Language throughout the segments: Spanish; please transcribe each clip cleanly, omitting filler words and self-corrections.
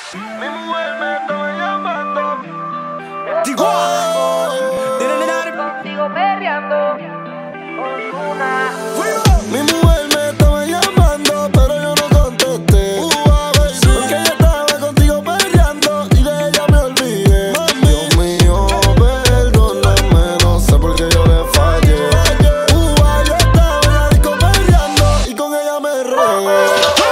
Mi mujer me está llamando. Digo, Contigo perreando, Ozuna. Mi mujer me estaba llamando, pero yo no contesté. Porque ella estaba contigo perreando y de ella me olvidé. Dios mío, perdóname, no sé por qué yo le fallé. Yo estaba en la disco perreando y con ella me regué.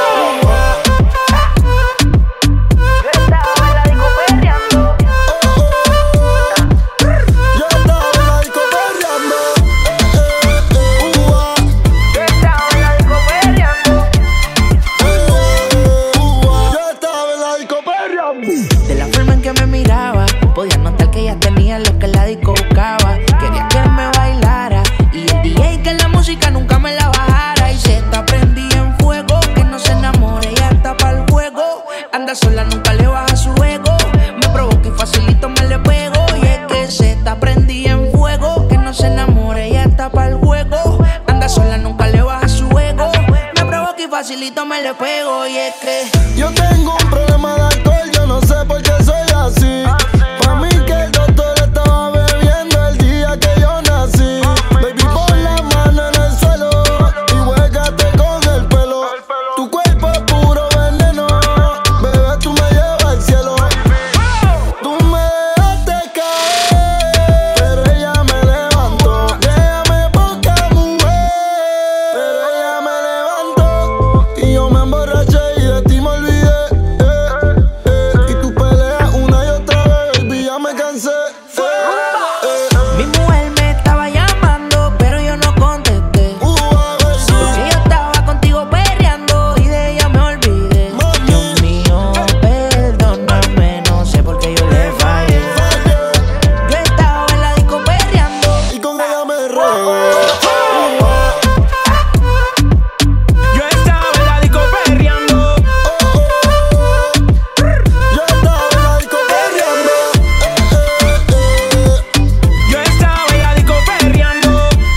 De la forma en que me miraba, podía notar que ella tenía lo que la disco buscaba. Quería que me bailara y el DJ que la música nunca me la bajara. Y se está prendida en fuego, que no se enamore, ella está pa'l juego. Anda sola, nunca le baja su ego. Me provoca y facilito me le pego. Y es que se está prendida en fuego, que no se enamore, ella está pa'l juego. Anda sola, nunca le baja su ego. Me provoca y facilito me le pego. Y es que yo tengo un problema de alcohol, yo no sé por qué soy así. Pa' mí que el doctor estaba bebiendo el día que yo nací. Baby, pon la mano en el suelo y huégate con el pelo. Tu cuerpo es puro veneno, bebé, tú me llevas al cielo. Tú me dejaste caer, pero ella me levantó. Déjame poca mujer, pero ella me levantó. Y yo me emborraché y de ti me olvidé. Y tú peleas una y otra vez, baby, ya me cansé. mi mujer me estaba llamando, pero yo no contesté. Que yo estaba contigo perreando y de ella me olvidé. Dios mío, perdóname, no sé por qué yo le fallé. Yo estaba en la disco perreando Y con ella me regué. yo estaba en la disco perreando. Yo estaba en la disco perreando. Yo estaba en la disco perreando.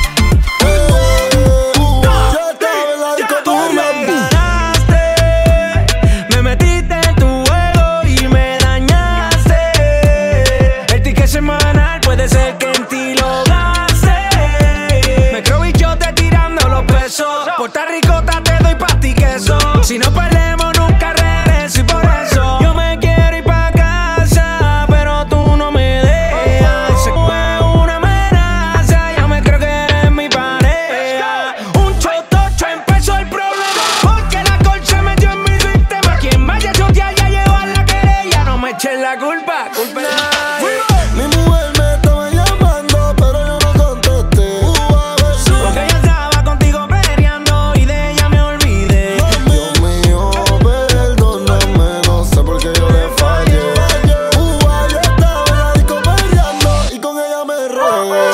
Yo estaba en la disco Tú me perreando. ganaste, me metiste en tu juego y me dañaste. El ticket semanal puede ser que en ti lo gaste. Me creo bichote tirando los pesos. Puerto Ricota te doy pa' ti queso. Si no perdemos nunca regreso y por eso yo me quiero ir pa' casa, pero tú no me dejas. Se fue una amenaza, ya me creo que eres mi pareja. Un chotocho empezó el problema, porque la alcohol se metió en mi sistema. Quien vaya a chotear ya lleva la querella. No me echen la culpa, culpa es nadie. Mi mujer me estaba llamando, pero yo no contesté. Porque yo estaba contigo peleando y de ella me olvidé. Dios mío, perdóname, no sé por qué yo le fallé. Yo estaba en la disco perreando y con ella me regué.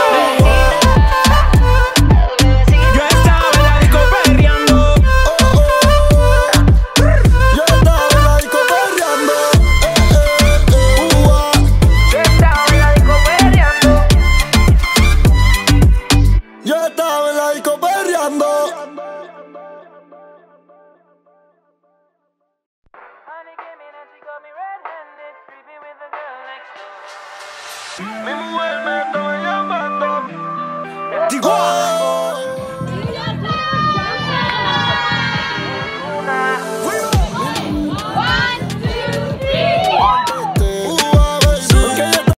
Yo estaba en la disco perreando. Yo estaba en la disco perreando. Yo estaba en la disco perreando. Mi